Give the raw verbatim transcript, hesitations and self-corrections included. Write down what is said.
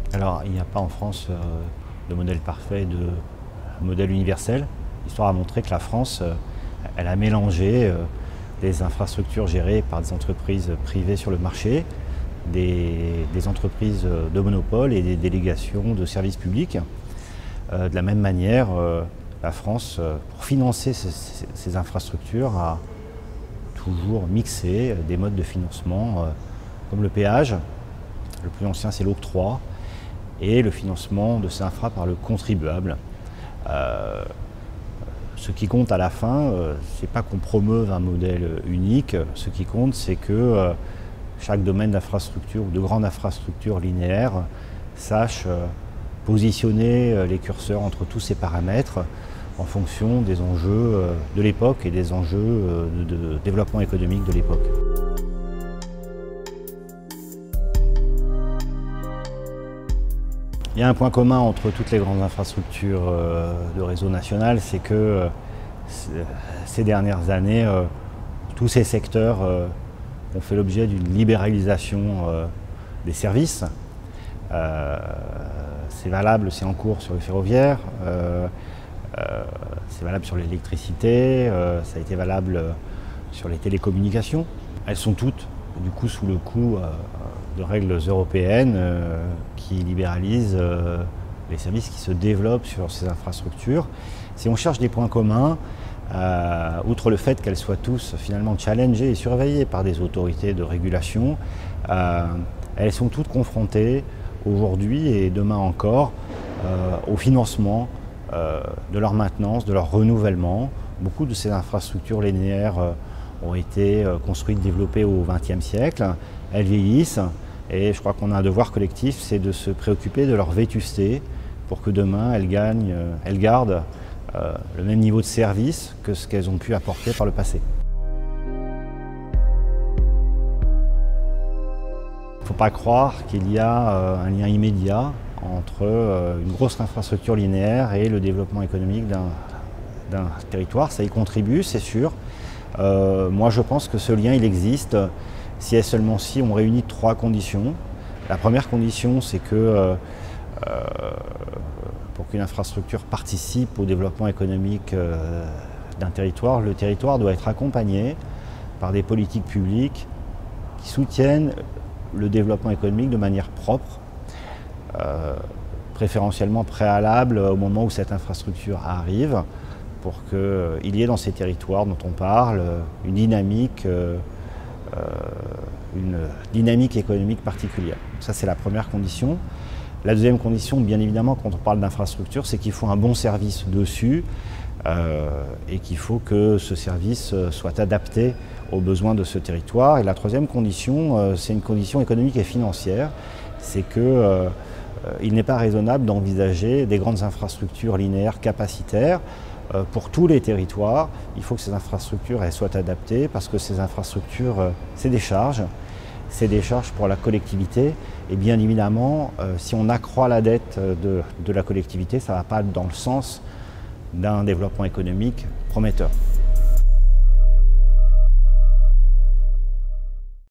Alors, il n'y a pas en France euh, de modèle parfait, de modèle universel. L'histoire a montré que la France, euh, elle a mélangé euh, des infrastructures gérées par des entreprises privées sur le marché, des, des entreprises de monopole et des délégations de services publics. Euh, de la même manière, euh, la France, euh, pour financer ces, ces, ces infrastructures, a toujours mixé des modes de financement euh, comme le péage. Le plus ancien, c'est l'octroi, et le financement de ces infras par le contribuable. Euh, ce qui compte à la fin, euh, ce n'est pas qu'on promeuve un modèle unique, ce qui compte, c'est que euh, chaque domaine d'infrastructure ou de grande infrastructure linéaire sache euh, positionner euh, les curseurs entre tous ces paramètres en fonction des enjeux euh, de l'époque et des enjeux euh, de, de développement économique de l'époque. Il y a un point commun entre toutes les grandes infrastructures euh, de réseau national, c'est que euh, ces dernières années, euh, tous ces secteurs euh, ont fait l'objet d'une libéralisation euh, des services. Euh, c'est valable, c'est en cours sur le ferroviaire, euh, euh, c'est valable sur l'électricité, euh, ça a été valable sur les télécommunications. Elles sont toutes, du coup, sous le coup euh, de règles européennes euh, qui libéralisent euh, les services qui se développent sur ces infrastructures. Si on cherche des points communs, euh, outre le fait qu'elles soient tous finalement challengées et surveillées par des autorités de régulation, euh, elles sont toutes confrontées aujourd'hui et demain encore euh, au financement euh, de leur maintenance, de leur renouvellement. Beaucoup de ces infrastructures linéaires euh, ont été euh, construites, développées au vingtième siècle. Elles vieillissent et je crois qu'on a un devoir collectif, c'est de se préoccuper de leur vétusté pour que demain elles gagnent, euh, elles gardent euh, le même niveau de service que ce qu'elles ont pu apporter par le passé. Il ne faut pas croire qu'il y a euh, un lien immédiat entre euh, une grosse infrastructure linéaire et le développement économique d'un territoire. Ça y contribue, c'est sûr. Euh, moi, je pense que ce lien, il existe si et seulement si on réunit trois conditions. La première condition, c'est que euh, euh, pour qu'une infrastructure participe au développement économique euh, d'un territoire, le territoire doit être accompagné par des politiques publiques qui soutiennent le développement économique de manière propre, euh, préférentiellement préalable au moment où cette infrastructure arrive, pour qu'il euh, y ait dans ces territoires dont on parle une dynamique, euh, euh, une dynamique économique particulière. Ça, c'est la première condition. La deuxième condition, bien évidemment, quand on parle d'infrastructure, c'est qu'il faut un bon service dessus euh, et qu'il faut que ce service soit adapté aux besoins de ce territoire. Et la troisième condition, euh, c'est une condition économique et financière. C'est qu'il euh, euh, n'est pas raisonnable d'envisager des grandes infrastructures linéaires capacitaires euh, pour tous les territoires. Il faut que ces infrastructures elles soient adaptées parce que ces infrastructures, euh, c'est des charges. C'est des charges pour la collectivité. Et bien évidemment, euh, si on accroît la dette de, de la collectivité, ça ne va pas dans le sens d'un développement économique prometteur.